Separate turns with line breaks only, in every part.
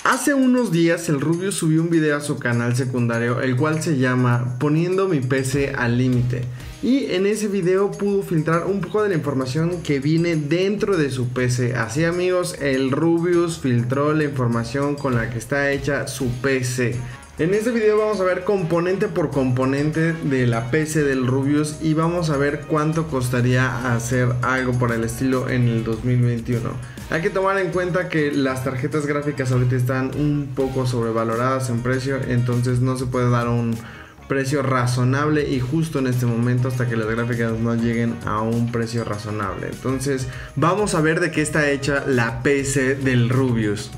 Hace unos días el Rubius subió un video a su canal secundario, el cual se llama Poniendo mi PC al límite. Y en ese video pudo filtrar un poco de la información que viene dentro de su PC. Así, amigos, el Rubius filtró la información con la que está hecha su PC. En este video vamos a ver componente por componente de la PC del Rubius y vamos a ver cuánto costaría hacer algo por el estilo en el 2021. Hay que tomar en cuenta que las tarjetas gráficas ahorita están un poco sobrevaloradas en precio, entonces no se puede dar un precio razonable y justo en este momento hasta que las gráficas no lleguen a un precio razonable. Entonces vamos a ver de qué está hecha la PC del Rubius.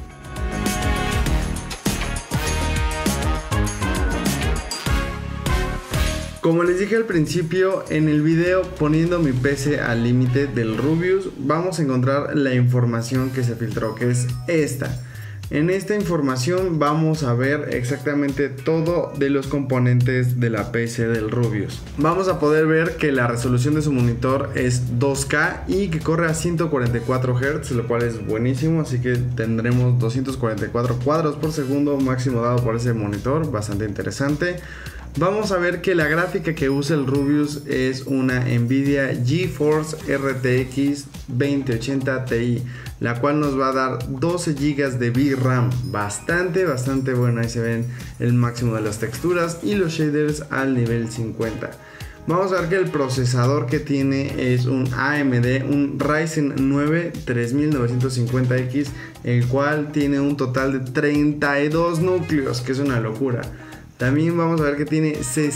Como les dije al principio, en el video Poniendo mi PC al límite del Rubius vamos a encontrar la información que se filtró, que es esta. En esta información vamos a ver exactamente todo de los componentes de la PC del Rubius. Vamos a poder ver que la resolución de su monitor es 2K y que corre a 144 Hz, lo cual es buenísimo, así que tendremos 244 cuadros por segundo máximo dado por ese monitor, bastante interesante. Vamos a ver que la gráfica que usa el Rubius es una Nvidia GeForce RTX 2080 Ti, la cual nos va a dar 12 GB de VRAM, bastante bueno. Ahí se ven el máximo de las texturas y los shaders al nivel 50. Vamos a ver que el procesador que tiene es un AMD, un Ryzen 9 3950X, el cual tiene un total de 32 núcleos, que es una locura. También vamos a ver que tiene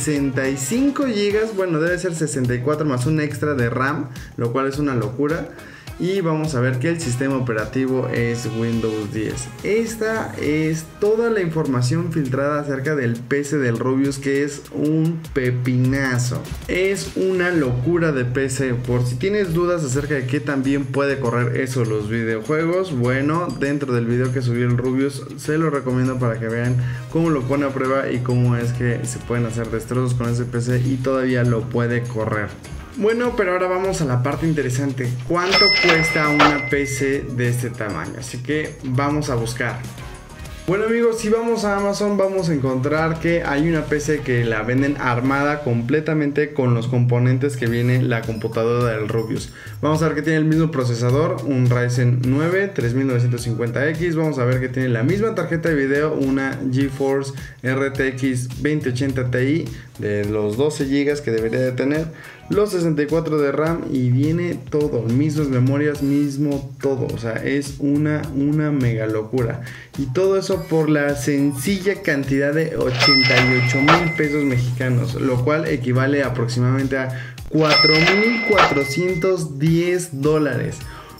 65 GB, bueno, debe ser 64 más un extra de RAM, lo cual es una locura. Y vamos a ver que el sistema operativo es Windows 10. Esta es toda la información filtrada acerca del PC del Rubius, que es un pepinazo. Es una locura de PC. Por si tienes dudas acerca de qué también puede correr eso los videojuegos, bueno, dentro del video que subió el Rubius se lo recomiendo para que vean cómo lo pone a prueba y cómo es que se pueden hacer destrozos con ese PC y todavía lo puede correr. Bueno, pero ahora vamos a la parte interesante. ¿Cuánto cuesta una PC de este tamaño? Así que vamos a buscar. Bueno, amigos, si vamos a Amazon vamos a encontrar que hay una PC que la venden armada completamente con los componentes que viene la computadora del Rubius. Vamos a ver que tiene el mismo procesador, un Ryzen 9 3950X. Vamos a ver que tiene la misma tarjeta de video, una GeForce RTX 2080 Ti de los 12 GB que debería de tener, los 64 de RAM y viene todo, mismas memorias, mismo todo. O sea, es una mega locura. Y todo eso por la sencilla cantidad de 88,000 pesos mexicanos, lo cual equivale aproximadamente a 4,410 dólares.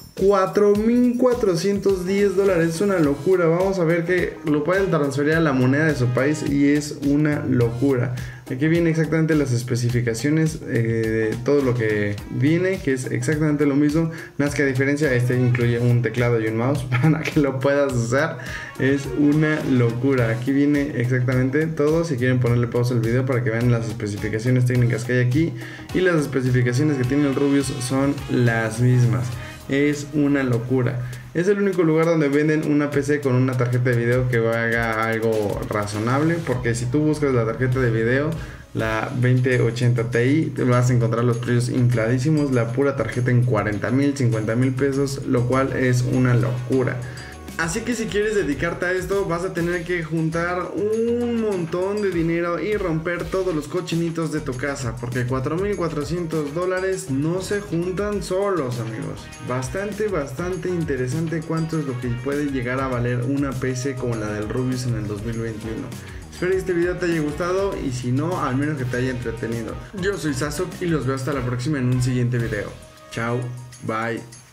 4,410 dólares, es una locura. Vamos a ver que lo pueden transferir a la moneda de su país y es una locura. Aquí viene exactamente las especificaciones de todo lo que viene, que es exactamente lo mismo, más que a diferencia este incluye un teclado y un mouse para que lo puedas usar. Es una locura. Aquí viene exactamente todo. Si quieren ponerle pausa al video para que vean las especificaciones técnicas que hay aquí, y las especificaciones que tiene el Rubius son las mismas. Es una locura. Es el único lugar donde venden una PC con una tarjeta de video que haga algo razonable, porque si tú buscas la tarjeta de video, la 2080 Ti, te vas a encontrar los precios infladísimos, la pura tarjeta en 40,000, 50,000 pesos, lo cual es una locura. Así que si quieres dedicarte a esto vas a tener que juntar un montón de dinero y romper todos los cochinitos de tu casa, porque 4,400 dólares no se juntan solos, amigos. Bastante interesante cuánto es lo que puede llegar a valer una PC como la del Rubius en el 2021. Espero que este video te haya gustado y si no, al menos que te haya entretenido. Yo soy Sasuke y los veo hasta la próxima en un siguiente video. Chao, bye.